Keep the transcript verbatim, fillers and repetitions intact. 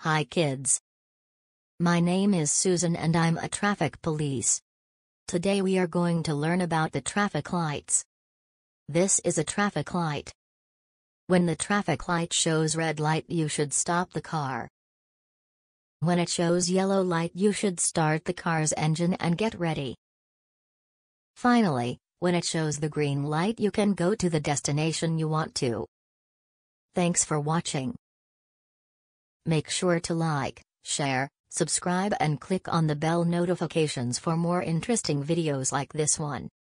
Hi kids. My name is Susan and I'm a traffic police. Today we are going to learn about the traffic lights. This is a traffic light. When the traffic light shows red light, you should stop the car. When it shows yellow light, you should start the car's engine and get ready. Finally, when it shows the green light, you can go to the destination you want to. Thanks for watching. Make sure to like, share, subscribe and click on the bell notifications for more interesting videos like this one.